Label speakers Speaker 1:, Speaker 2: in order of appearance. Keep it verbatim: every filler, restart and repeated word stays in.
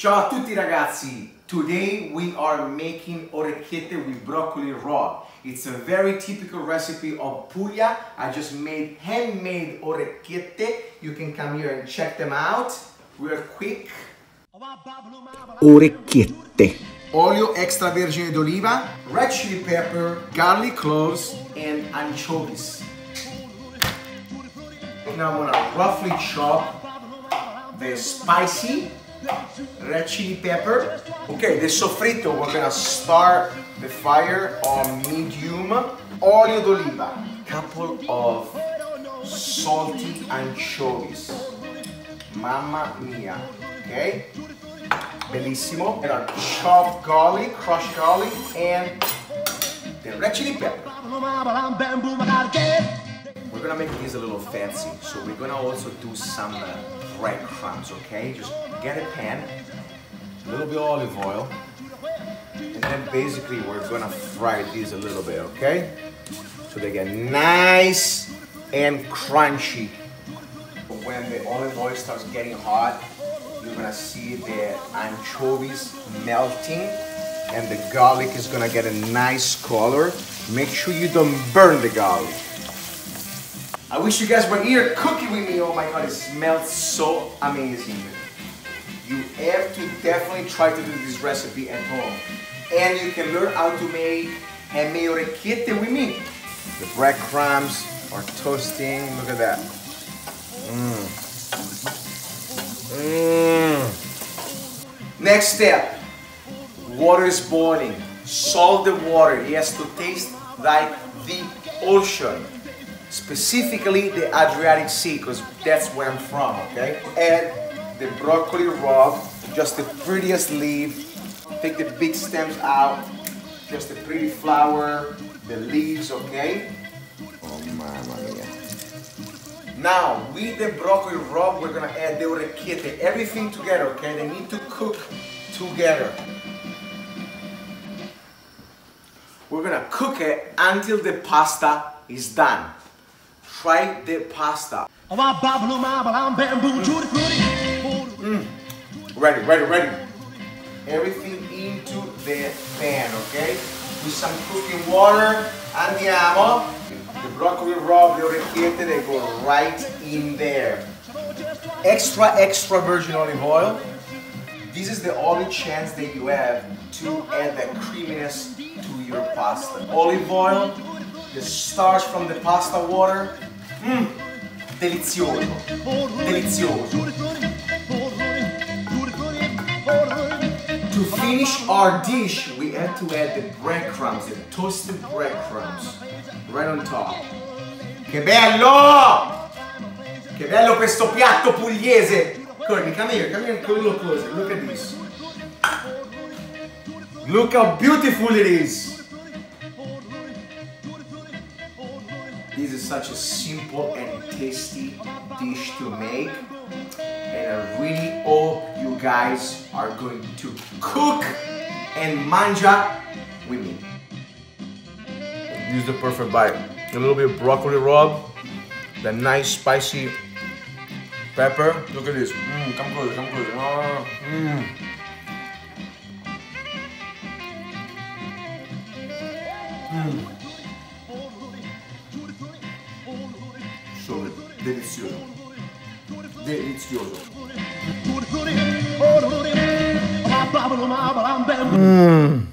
Speaker 1: Ciao a tutti ragazzi! Today we are making orecchiette with broccoli raw. It's a very typical recipe of Puglia. I just made handmade orecchiette. You can come here and check them out real quick.
Speaker 2: Orecchiette.
Speaker 1: Olio extravergine d'oliva, red chili pepper, garlic cloves, and anchovies. Now I'm gonna roughly chop the spicy red chili pepper. Okay, the soffritto, we're gonna start the fire on medium. Olio d'oliva, couple of salty anchovies. Mamma mia, okay? Bellissimo. And our chopped garlic, crushed garlic, and the red chili pepper. We're gonna make these a little fancy, so we're gonna also do some uh, breadcrumbs, okay? Just get a pan, a little bit of olive oil, and then basically we're gonna fry these a little bit, okay? So they get nice and crunchy. When the olive oil starts getting hot, you're gonna see the anchovies melting and the garlic is gonna get a nice color. Make sure you don't burn the garlic. I wish you guys were here cooking with me. Oh my god, it smells so amazing. You have to definitely try to do this recipe at home. And you can learn how to make handmade orecchiette with me. The breadcrumbs are toasting. Look at that. Mm. Mm. Next step. Water is boiling. Salt the water. It has to taste like the ocean. Specifically the Adriatic Sea, because that's where I'm from, okay? Add the broccoli raw, just the prettiest leaf. Take the big stems out, just the pretty flower, the leaves, okay? Oh, mamma mia. Now, with the broccoli raw, we're gonna add the orecchiette, everything together, okay? They need to cook together. We're gonna cook it until the pasta is done. Try the pasta. Mm. Ready, ready, ready. Everything into the pan, okay? With some cooking water. Andiamo. The broccoli raw, the orecchiette, they go right in there. Extra, extra virgin olive oil. This is the only chance that you have to add that creaminess to your pasta. Olive oil, the starch from the pasta water. Mmm, delizioso, delizioso. To finish our dish, we have to add the breadcrumbs, the toasted breadcrumbs, right on top. Che bello! Che bello questo piatto pugliese! Courtney, come here, come here and a little closer. Look at this. Look how beautiful it is. This is such a simple and tasty dish to make, and I really hope you guys are going to cook and manja with me. This is the perfect bite. A little bit of broccoli raw, the nice spicy pepper. Look at this. Mm, come closer, come closer. Oh, mm. Mm. So delizioso, delizioso. Mm.